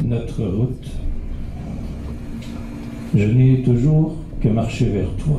notre route. Je n'ai toujours que marché vers toi.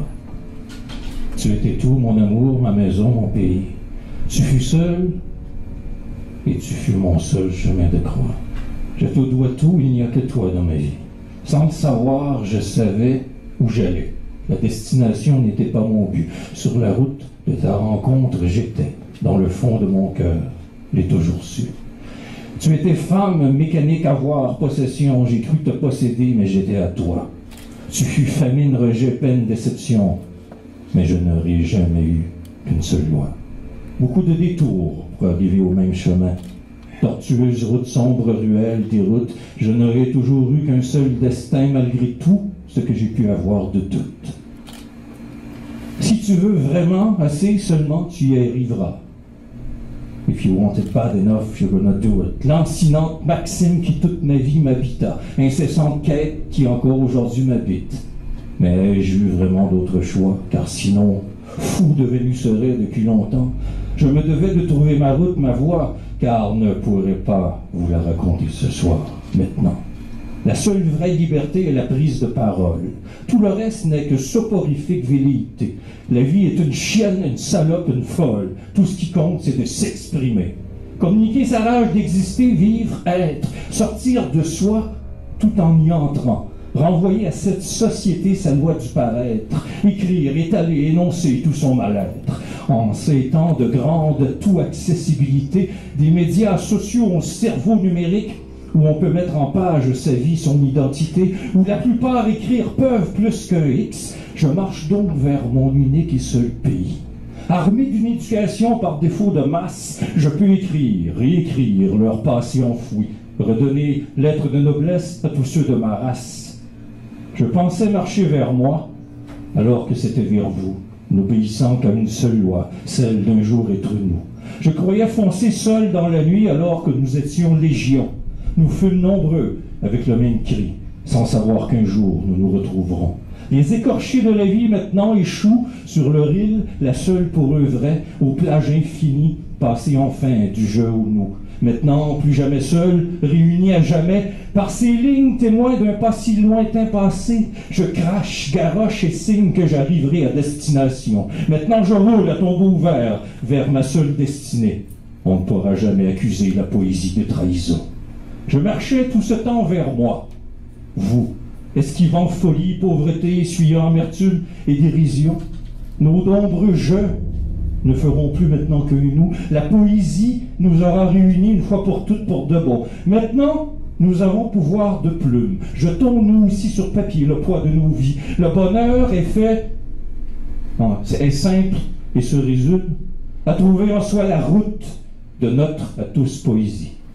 Tu étais tout, mon amour, ma maison, mon pays. Tu fus seul, et tu fus mon seul chemin de croix. Je te dois tout, il n'y a que toi dans ma vie. Sans le savoir, je savais où j'allais. La destination n'était pas mon but. Sur la route de ta rencontre, j'étais. Dans le fond de mon cœur, je l'ai toujours su. Tu étais femme, mécanique, avoir, possession. J'ai cru te posséder, mais j'étais à toi. Tu fus famine, rejet, peine, déception. Mais je n'aurais jamais eu qu'une seule loi. Beaucoup de détours pour arriver au même chemin. Tortueuse route, sombre ruelle, des routes, je n'aurais toujours eu qu'un seul destin malgré tout ce que j'ai pu avoir de doute. Si tu veux vraiment assez, seulement tu y arriveras. If you want it bad enough, you're gonna do it. Lancinante maxime qui toute ma vie m'habita, incessante quête qui encore aujourd'hui m'habite. Mais j'ai eu vraiment d'autres choix, car sinon, fou devenu serait depuis longtemps. Je me devais de trouver ma route, ma voie, car ne pourrais pas vous la raconter ce soir, maintenant. La seule vraie liberté est la prise de parole. Tout le reste n'est que soporifique velléité. La vie est une chienne, une salope, une folle. Tout ce qui compte, c'est de s'exprimer. Communiquer sa rage d'exister, vivre, être, sortir de soi tout en y entrant. Renvoyer à cette société sa loi du paraître, écrire, étaler, énoncer tout son mal-être. En ces temps de grande tout-accessibilité, des médias sociaux ont cerveau numérique où on peut mettre en page sa vie, son identité, où la plupart écrire peuvent plus qu'un X, je marche donc vers mon unique et seul pays. Armé d'une éducation par défaut de masse, je peux écrire, réécrire leur passé enfoui, redonner lettres de noblesse à tous ceux de ma race. Je pensais marcher vers moi, alors que c'était vers vous, n'obéissant qu'à une seule loi, celle d'un jour être nous. Je croyais foncer seul dans la nuit, alors que nous étions légion. Nous fûmes nombreux, avec le même cri, sans savoir qu'un jour nous nous retrouverons. Les écorchés de la vie maintenant échouent sur leur île, la seule pour eux vraie, aux plages infinies, passées enfin du jeu au nous. Maintenant, plus jamais seuls, réunis à jamais, par ces lignes témoins d'un pas si lointain passé, je crache, garoche et signe que j'arriverai à destination. Maintenant, je roule à tombeau ouvert vers ma seule destinée. On ne pourra jamais accuser la poésie de trahison. Je marchais tout ce temps vers moi. Vous, esquivant folie, pauvreté, essuyant amertume et dérision, nos nombreux jeux ne feront plus maintenant que nous. La poésie nous aura réunis une fois pour toutes pour de bon. Maintenant, nous avons pouvoir de plume. Jetons-nous aussi sur papier le poids de nos vies. Le bonheur est fait, est simple et se résume à trouver en soi la route de notre à tous poésie.